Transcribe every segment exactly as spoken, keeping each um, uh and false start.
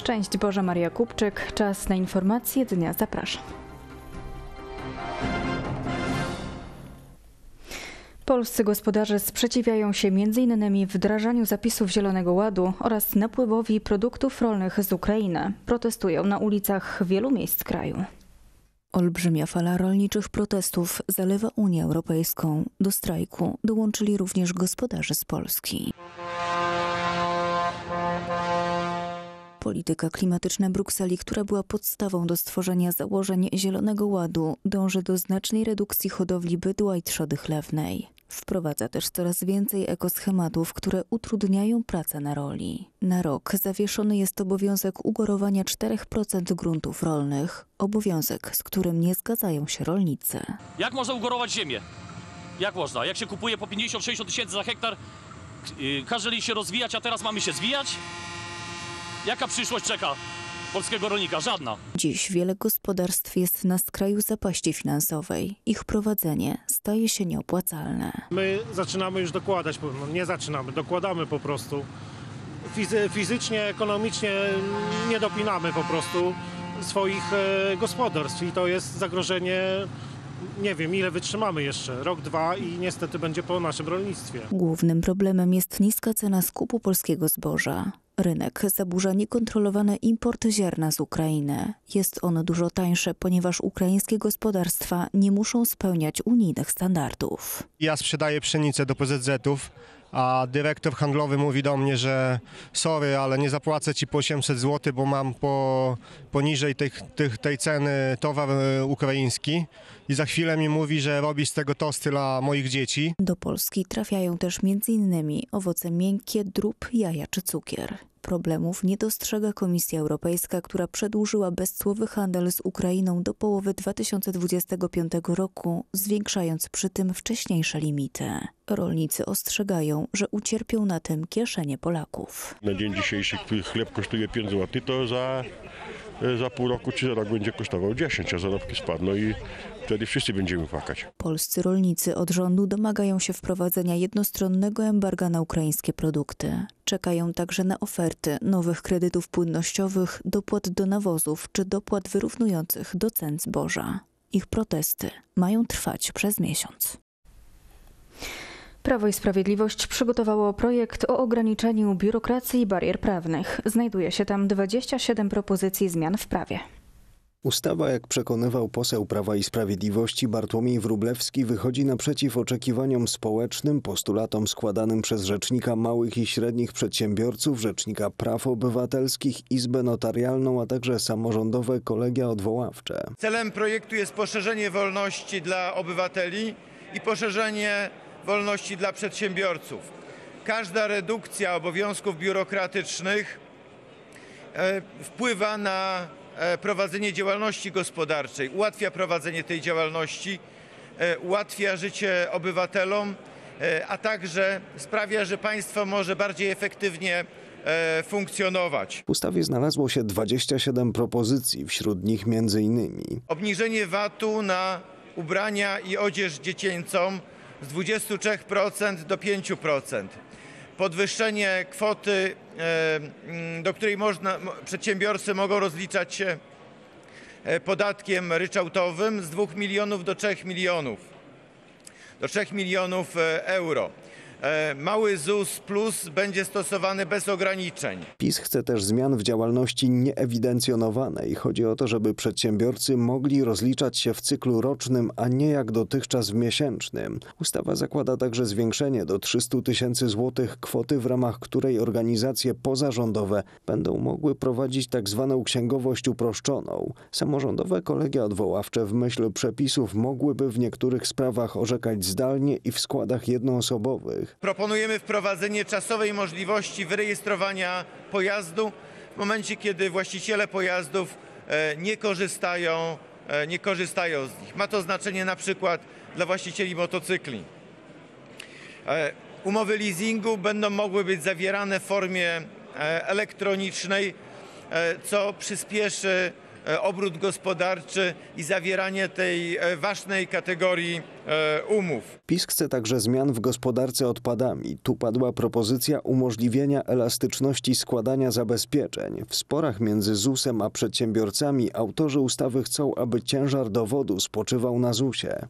Szczęść Boże, Maria Kupczyk. Czas na informacje dnia. Zapraszam. Polscy gospodarze sprzeciwiają się między innymi wdrażaniu zapisów Zielonego Ładu oraz napływowi produktów rolnych z Ukrainy. Protestują na ulicach wielu miejsc kraju. Olbrzymia fala rolniczych protestów zalewa Unię Europejską. Do strajku dołączyli również gospodarze z Polski. Polityka klimatyczna Brukseli, która była podstawą do stworzenia założeń Zielonego Ładu, dąży do znacznej redukcji hodowli bydła i trzody chlewnej. Wprowadza też coraz więcej ekoschematów, które utrudniają pracę na roli. Na rok zawieszony jest obowiązek ugorowania cztery procent gruntów rolnych. Obowiązek, z którym nie zgadzają się rolnicy. Jak można ugorować ziemię? Jak można? Jak się kupuje po pięćdziesiąt sześćdziesiąt tysięcy za hektar, yy, każeli się rozwijać, a teraz mamy się zwijać? Jaka przyszłość czeka polskiego rolnika? Żadna. Dziś wiele gospodarstw jest na skraju zapaści finansowej. Ich prowadzenie staje się nieopłacalne. My zaczynamy już dokładać, no nie zaczynamy, dokładamy po prostu. Fizy- fizycznie, ekonomicznie nie dopinamy po prostu swoich e, gospodarstw i to jest zagrożenie. Nie wiem, ile wytrzymamy jeszcze, rok, dwa i niestety będzie po naszym rolnictwie. Głównym problemem jest niska cena skupu polskiego zboża. Rynek zaburza niekontrolowany import ziarna z Ukrainy. Jest on dużo tańsze, ponieważ ukraińskie gospodarstwa nie muszą spełniać unijnych standardów. Ja sprzedaję pszenicę do P Z Z-ów, a dyrektor handlowy mówi do mnie, że sorry, ale nie zapłacę ci po osiemset złotych, bo mam po, poniżej tej, tej, tej ceny towar ukraiński. I za chwilę mi mówi, że robi z tego tosty dla moich dzieci. Do Polski trafiają też m.in. owoce miękkie, drób, jaja czy cukier. Problemów nie dostrzega Komisja Europejska, która przedłużyła bezcłowy handel z Ukrainą do połowy dwa tysiące dwudziestego piątego roku, zwiększając przy tym wcześniejsze limity. Rolnicy ostrzegają, że ucierpią na tym kieszenie Polaków. Na dzień dzisiejszy chleb kosztuje pięć złotych, to za, za pół roku czy za rok będzie kosztował dziesięć, a zarobki spadną i wtedy wszyscy będziemy płakać. Polscy rolnicy od rządu domagają się wprowadzenia jednostronnego embarga na ukraińskie produkty. Czekają także na oferty nowych kredytów płynnościowych, dopłat do nawozów czy dopłat wyrównujących do cen zboża. Ich protesty mają trwać przez miesiąc. Prawo i Sprawiedliwość przygotowało projekt o ograniczeniu biurokracji i barier prawnych. Znajduje się tam dwadzieścia siedem propozycji zmian w prawie. Ustawa, jak przekonywał poseł Prawa i Sprawiedliwości Bartłomiej Wróblewski, wychodzi naprzeciw oczekiwaniom społecznym, postulatom składanym przez Rzecznika Małych i Średnich Przedsiębiorców, Rzecznika Praw Obywatelskich, Izbę Notarialną, a także samorządowe kolegia odwoławcze. Celem projektu jest poszerzenie wolności dla obywateli i poszerzenie wolności dla przedsiębiorców. Każda redukcja obowiązków biurokratycznych e, wpływa na prowadzenie działalności gospodarczej, ułatwia prowadzenie tej działalności, ułatwia życie obywatelom, a także sprawia, że państwo może bardziej efektywnie funkcjonować. W ustawie znalazło się dwadzieścia siedem propozycji, wśród nich między innymi obniżenie V A T-u na ubrania i odzież dziecięcą z dwudziestu trzech procent do pięciu procent. Podwyższenie kwoty, do której można, przedsiębiorcy mogą rozliczać się podatkiem ryczałtowym z dwóch milionów do trzech milionów, do trzech milionów euro. Mały ZUS plus będzie stosowany bez ograniczeń. PiS chce też zmian w działalności nieewidencjonowanej. Chodzi o to, żeby przedsiębiorcy mogli rozliczać się w cyklu rocznym, a nie jak dotychczas w miesięcznym. Ustawa zakłada także zwiększenie do trzystu tysięcy złotych kwoty, w ramach której organizacje pozarządowe będą mogły prowadzić tak zwaną księgowość uproszczoną. Samorządowe kolegia odwoławcze w myśl przepisów mogłyby w niektórych sprawach orzekać zdalnie i w składach jednoosobowych. Proponujemy wprowadzenie czasowej możliwości wyrejestrowania pojazdu w momencie, kiedy właściciele pojazdów nie korzystają, nie korzystają z nich. Ma to znaczenie na przykład dla właścicieli motocykli. Umowy leasingu będą mogły być zawierane w formie elektronicznej, co przyspieszy obrót gospodarczy i zawieranie tej ważnej kategorii umów. PiS chce także zmian w gospodarce odpadami. Tu padła propozycja umożliwienia elastyczności składania zabezpieczeń. W sporach między zusem a przedsiębiorcami autorzy ustawy chcą, aby ciężar dowodu spoczywał na zusie.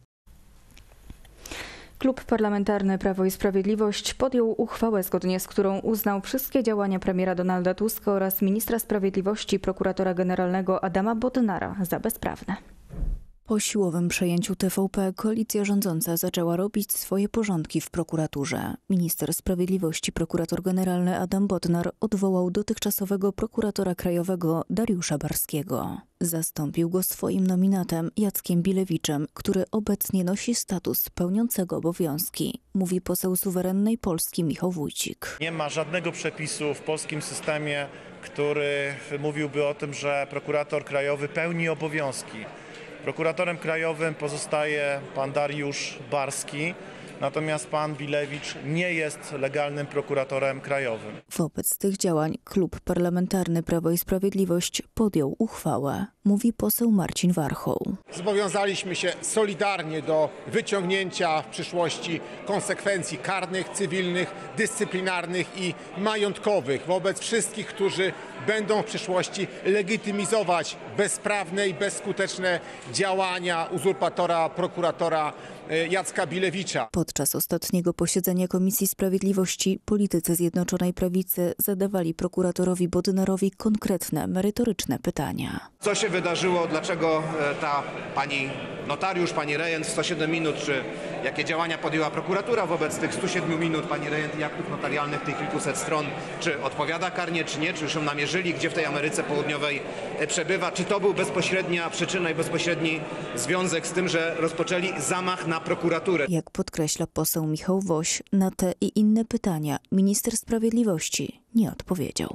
Klub Parlamentarny Prawo i Sprawiedliwość podjął uchwałę, zgodnie z którą uznał wszystkie działania premiera Donalda Tuska oraz ministra sprawiedliwości prokuratora generalnego Adama Bodnara za bezprawne. Po siłowym przejęciu T V P koalicja rządząca zaczęła robić swoje porządki w prokuraturze. Minister sprawiedliwości prokurator generalny Adam Bodnar odwołał dotychczasowego prokuratora krajowego Dariusza Barskiego. Zastąpił go swoim nominatem Jackiem Bilewiczem, który obecnie nosi status pełniącego obowiązki, mówi poseł suwerennej Polski Michał Wójcik. Nie ma żadnego przepisu w polskim systemie, który mówiłby o tym, że prokurator krajowy pełni obowiązki. Prokuratorem krajowym pozostaje pan Dariusz Barski, natomiast pan Bilewicz nie jest legalnym prokuratorem krajowym. Wobec tych działań Klub Parlamentarny Prawo i Sprawiedliwość podjął uchwałę, mówi poseł Marcin Warchoł. Zobowiązaliśmy się solidarnie do wyciągnięcia w przyszłości konsekwencji karnych, cywilnych, dyscyplinarnych i majątkowych wobec wszystkich, którzy będą w przyszłości legitymizować bezprawne i bezskuteczne działania uzurpatora, prokuratora Jacka Bilewicza. Podczas ostatniego posiedzenia Komisji Sprawiedliwości politycy Zjednoczonej Prawicy zadawali prokuratorowi Bodnarowi konkretne, merytoryczne pytania. Co się wydarzyło? Dlaczego ta pani notariusz, pani rejent sto siedem minut, czy jakie działania podjęła prokuratura wobec tych stu siedmiu minut pani rejent i aktów notarialnych, tych kilkuset stron? Czy odpowiada karnie, czy nie? Czy już ją namierzyli? Gdzie w tej Ameryce Południowej przebywa? Czy to był bezpośrednia przyczyna i bezpośredni związek z tym, że rozpoczęli zamach na prokuraturę? Jak podkreśla poseł Michał Woś, na te i inne pytania minister sprawiedliwości nie odpowiedział.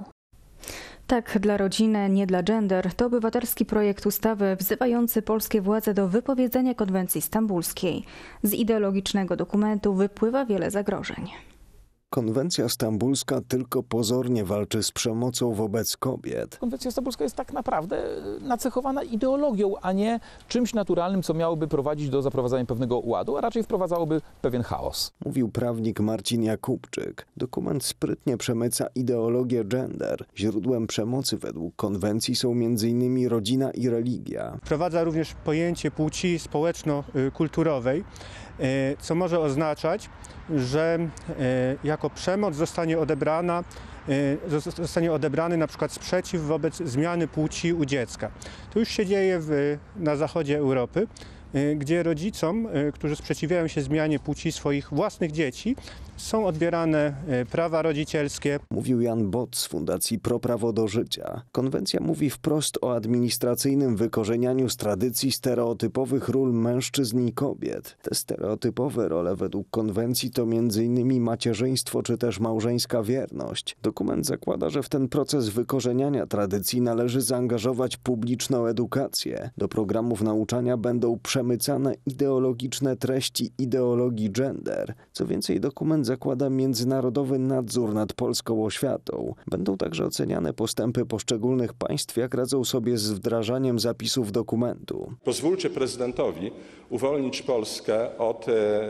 Tak dla rodziny, nie dla gender to obywatelski projekt ustawy wzywający polskie władze do wypowiedzenia konwencji stambulskiej. Z ideologicznego dokumentu wypływa wiele zagrożeń. Konwencja stambulska tylko pozornie walczy z przemocą wobec kobiet. Konwencja stambulska jest tak naprawdę nacechowana ideologią, a nie czymś naturalnym, co miałoby prowadzić do zaprowadzania pewnego ładu, a raczej wprowadzałoby pewien chaos. Mówił prawnik Marcin Jakubczyk. Dokument sprytnie przemyca ideologię gender. Źródłem przemocy według konwencji są między innymi rodzina i religia. Wprowadza również pojęcie płci społeczno-kulturowej, co może oznaczać, że jako przemoc zostanie odebrana, zostanie odebrany na przykład sprzeciw wobec zmiany płci u dziecka. To już się dzieje w, na zachodzie Europy, gdzie rodzicom, którzy sprzeciwiają się zmianie płci swoich własnych dzieci, są odbierane prawa rodzicielskie. Mówił Jan Bot z Fundacji Pro Prawo do Życia. Konwencja mówi wprost o administracyjnym wykorzenianiu z tradycji stereotypowych ról mężczyzn i kobiet. Te stereotypowe role według konwencji to między innymi macierzyństwo czy też małżeńska wierność. Dokument zakłada, że w ten proces wykorzeniania tradycji należy zaangażować publiczną edukację. Do programów nauczania będą przemycane ideologiczne treści ideologii gender. Co więcej, dokument zakłada międzynarodowy nadzór nad polską oświatą. Będą także oceniane postępy poszczególnych państw, jak radzą sobie z wdrażaniem zapisów dokumentu. Pozwólcie prezydentowi uwolnić Polskę od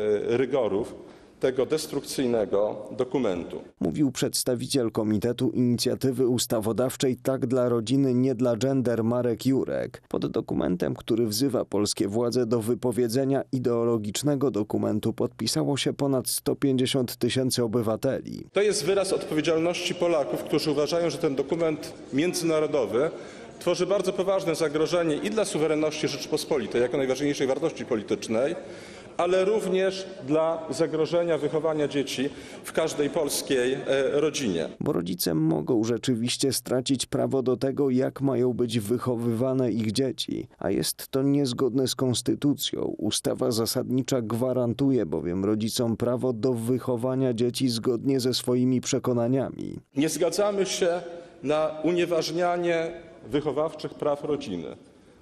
rygorów tego destrukcyjnego dokumentu. Mówił przedstawiciel Komitetu Inicjatywy Ustawodawczej Tak dla Rodziny, nie dla gender Marek Jurek. Pod dokumentem, który wzywa polskie władze do wypowiedzenia ideologicznego dokumentu, podpisało się ponad sto pięćdziesiąt tysięcy obywateli. To jest wyraz odpowiedzialności Polaków, którzy uważają, że ten dokument międzynarodowy tworzy bardzo poważne zagrożenie i dla suwerenności Rzeczypospolitej jako najważniejszej wartości politycznej, ale również dla zagrożenia wychowania dzieci w każdej polskiej rodzinie. Bo rodzice mogą rzeczywiście stracić prawo do tego, jak mają być wychowywane ich dzieci, a jest to niezgodne z konstytucją. Ustawa zasadnicza gwarantuje bowiem rodzicom prawo do wychowania dzieci zgodnie ze swoimi przekonaniami. Nie zgadzamy się na unieważnianie wychowawczych praw rodziny.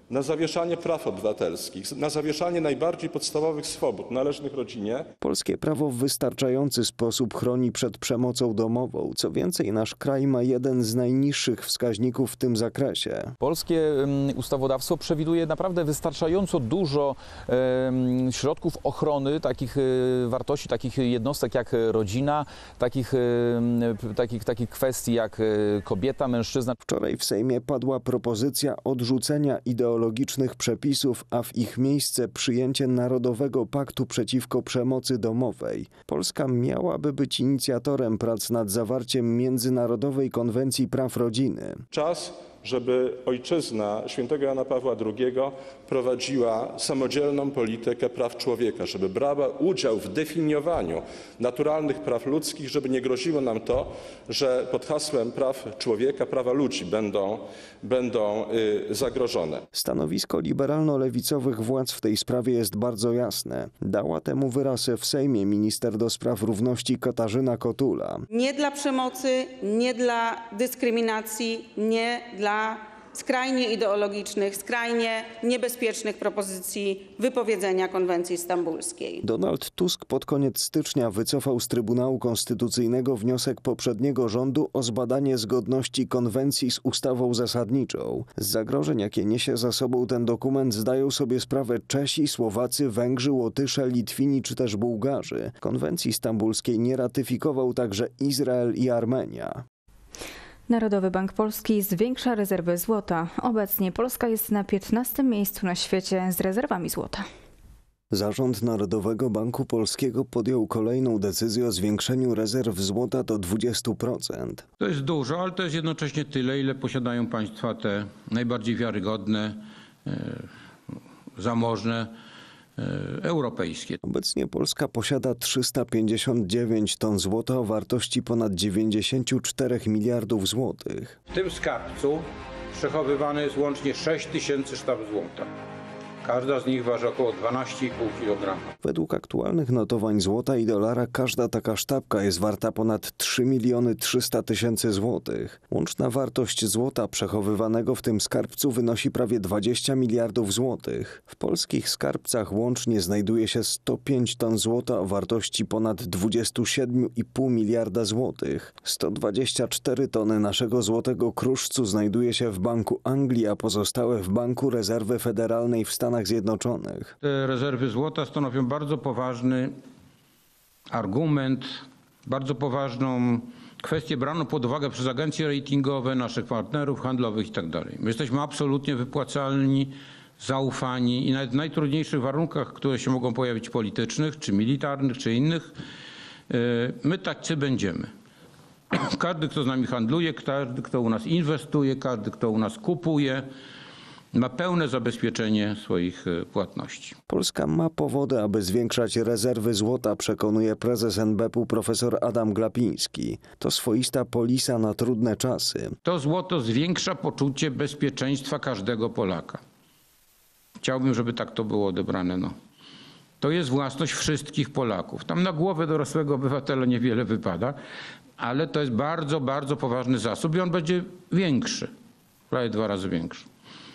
na zawieszanie praw obywatelskich, na zawieszanie najbardziej podstawowych swobód należnych rodzinie. Polskie prawo w wystarczający sposób chroni przed przemocą domową. Co więcej, nasz kraj ma jeden z najniższych wskaźników w tym zakresie. Polskie ustawodawstwo przewiduje naprawdę wystarczająco dużo e, środków ochrony takich e, wartości, takich jednostek jak rodzina, takich, e, takich, takich kwestii jak kobieta, mężczyzna. Wczoraj w Sejmie padła propozycja odrzucenia ideologicznych przepisów, a w ich miejsce przyjęcie Narodowego Paktu przeciwko przemocy domowej. Polska miałaby być inicjatorem prac nad zawarciem Międzynarodowej Konwencji Praw Rodziny. Czas, żeby ojczyzna świętego Jana Pawła drugiego prowadziła samodzielną politykę praw człowieka, żeby brała udział w definiowaniu naturalnych praw ludzkich, żeby nie groziło nam to, że pod hasłem praw człowieka prawa ludzi będą, będą y, zagrożone. Stanowisko liberalno-lewicowych władz w tej sprawie jest bardzo jasne. Dała temu wyraz w Sejmie minister do spraw równości Katarzyna Kotula. Nie dla przemocy, nie dla dyskryminacji, nie dla skrajnie ideologicznych, skrajnie niebezpiecznych propozycji wypowiedzenia konwencji stambulskiej. Donald Tusk pod koniec stycznia wycofał z Trybunału Konstytucyjnego wniosek poprzedniego rządu o zbadanie zgodności konwencji z ustawą zasadniczą. Z zagrożeń, jakie niesie za sobą ten dokument, zdają sobie sprawę Czesi, Słowacy, Węgrzy, Łotysze, Litwini czy też Bułgarzy. Konwencji stambulskiej nie ratyfikował także Izrael i Armenia. Narodowy Bank Polski zwiększa rezerwy złota. Obecnie Polska jest na piętnastym miejscu na świecie z rezerwami złota. Zarząd Narodowego Banku Polskiego podjął kolejną decyzję o zwiększeniu rezerw złota do dwudziestu procent. To jest dużo, ale to jest jednocześnie tyle, ile posiadają państwa te najbardziej wiarygodne, zamożne, europejskie. Obecnie Polska posiada trzysta pięćdziesiąt dziewięć ton złota o wartości ponad dziewięćdziesiąt cztery miliardów złotych. W tym skarbcu przechowywane jest łącznie sześć tysięcy sztab złota. Każda z nich waży około dwanaście i pół kilograma. Według aktualnych notowań złota i dolara każda taka sztabka jest warta ponad trzy miliony trzysta tysięcy złotych. Łączna wartość złota przechowywanego w tym skarbcu wynosi prawie dwadzieścia miliardów złotych. W polskich skarbcach łącznie znajduje się sto pięć ton złota o wartości ponad dwadzieścia siedem i pół miliarda złotych. sto dwadzieścia cztery tony naszego złotego kruszcu znajduje się w Banku Anglii, a pozostałe w Banku Rezerwy Federalnej w Stanach Zjednoczonych. Te rezerwy złota stanowią bardzo poważny argument, bardzo poważną kwestię braną pod uwagę przez agencje ratingowe, naszych partnerów handlowych itd. My jesteśmy absolutnie wypłacalni, zaufani i nawet w najtrudniejszych warunkach, które się mogą pojawić politycznych, czy militarnych, czy innych, my tacy będziemy. Każdy, kto z nami handluje, każdy, kto u nas inwestuje, każdy, kto u nas kupuje, ma pełne zabezpieczenie swoich płatności. Polska ma powody, aby zwiększać rezerwy złota, przekonuje prezes en be pe u profesor Adam Glapiński. To swoista polisa na trudne czasy. To złoto zwiększa poczucie bezpieczeństwa każdego Polaka. Chciałbym, żeby tak to było odebrane. No. To jest własność wszystkich Polaków. Tam na głowę dorosłego obywatela niewiele wypada, ale to jest bardzo, bardzo poważny zasób i on będzie większy, prawie dwa razy większy.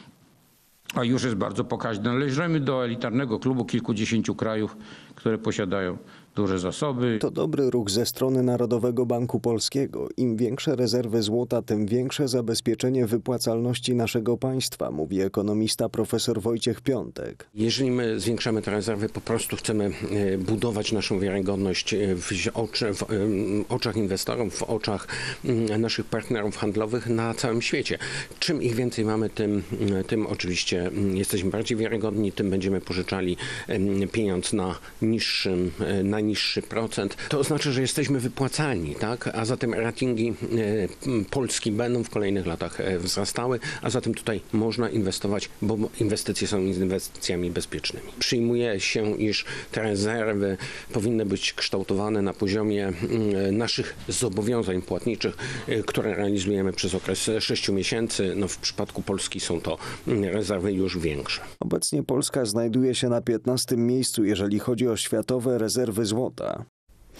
A już jest bardzo pokaźny. Należymy do elitarnego klubu kilkudziesięciu krajów, które posiadają duże zasoby. To dobry ruch ze strony Narodowego Banku Polskiego. Im większe rezerwy złota, tym większe zabezpieczenie wypłacalności naszego państwa, mówi ekonomista profesor Wojciech Piątek. Jeżeli my zwiększamy te rezerwy, po prostu chcemy budować naszą wiarygodność w, oczy, w oczach inwestorów, w oczach naszych partnerów handlowych na całym świecie. Czym ich więcej mamy, tym, tym oczywiście jesteśmy bardziej wiarygodni, tym będziemy pożyczali pieniądz na niższym, na niższy procent. To oznacza, że jesteśmy wypłacalni, tak? A zatem ratingi Polski będą w kolejnych latach wzrastały, a zatem tutaj można inwestować, bo inwestycje są inwestycjami bezpiecznymi. Przyjmuje się, iż te rezerwy powinny być kształtowane na poziomie naszych zobowiązań płatniczych, które realizujemy przez okres sześciu miesięcy. No, w przypadku Polski są to rezerwy już większe. Obecnie Polska znajduje się na piętnastym miejscu, jeżeli chodzi o światowe rezerwy złota.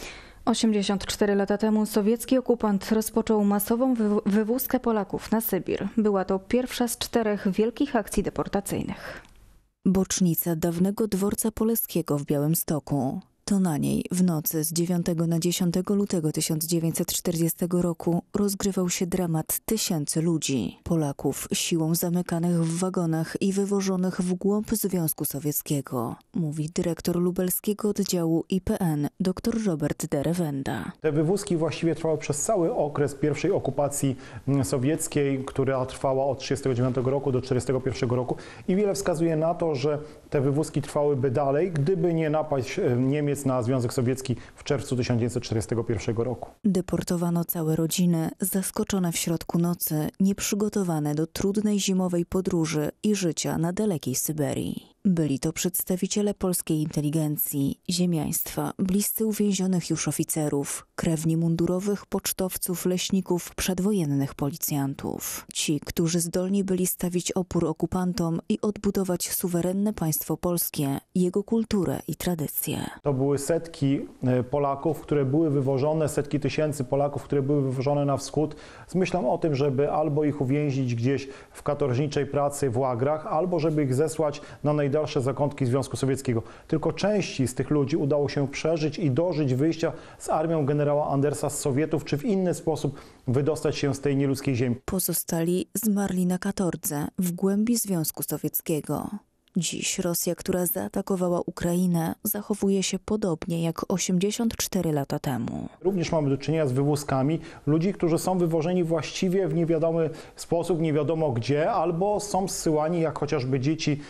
osiemdziesiąt cztery lata temu sowiecki okupant rozpoczął masową wyw- wywózkę Polaków na Sybir. Była to pierwsza z czterech wielkich akcji deportacyjnych. Bocznica dawnego dworca Poleskiego w Białymstoku. To na niej w nocy z dziewiątego na dziesiątego lutego tysiąc dziewięćset czterdziestego roku rozgrywał się dramat tysięcy ludzi, Polaków siłą zamykanych w wagonach i wywożonych w głąb Związku Sowieckiego, mówi dyrektor lubelskiego oddziału I P N dr Robert Derewenda. Te wywózki właściwie trwały przez cały okres pierwszej okupacji sowieckiej, która trwała od tysiąc dziewięćset trzydziestego dziewiątego roku do tysiąc dziewięćset czterdziestego pierwszego roku i wiele wskazuje na to, że te wywózki trwałyby dalej, gdyby nie napaść Niemiec na Związek Sowiecki w czerwcu tysiąc dziewięćset czterdziestego pierwszego roku. Deportowano całe rodziny, zaskoczone w środku nocy, nieprzygotowane do trudnej zimowej podróży i życia na dalekiej Syberii. Byli to przedstawiciele polskiej inteligencji, ziemiaństwa, bliscy uwięzionych już oficerów, krewni mundurowych pocztowców, leśników, przedwojennych policjantów. Ci, którzy zdolni byli stawić opór okupantom i odbudować suwerenne państwo polskie, jego kulturę i tradycje. To były setki Polaków, które były wywożone, setki tysięcy Polaków, które były wywożone na wschód z myślą o tym, żeby albo ich uwięzić gdzieś w katorżniczej pracy w łagrach, albo żeby ich zesłać na najdalsze zakątki Związku Sowieckiego. Tylko części z tych ludzi udało się przeżyć i dożyć wyjścia z armią generała Andersa z Sowietów, czy w inny sposób wydostać się z tej nieludzkiej ziemi. Pozostali zmarli na katordze w głębi Związku Sowieckiego. Dziś Rosja, która zaatakowała Ukrainę, zachowuje się podobnie jak osiemdziesiąt cztery lata temu. Również mamy do czynienia z wywózkami ludzi, którzy są wywożeni właściwie w niewiadomy sposób, nie wiadomo gdzie, albo są zsyłani, jak chociażby dzieci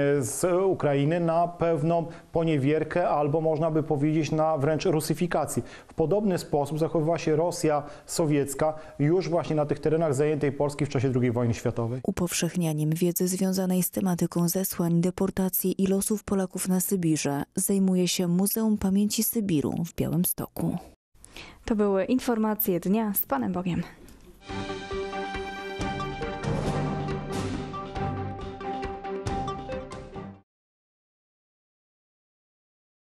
z Ukrainy, na pewną poniewierkę, albo można by powiedzieć na wręcz rusyfikację. W podobny sposób zachowywała się Rosja sowiecka już właśnie na tych terenach zajętej Polski w czasie drugiej wojny światowej. Upowszechnianiem wiedzy związanej z tematyką zesłań, deportacji i losów Polaków na Sybirze zajmuje się Muzeum Pamięci Sybiru w Białymstoku. To były informacje dnia z Panem Bogiem.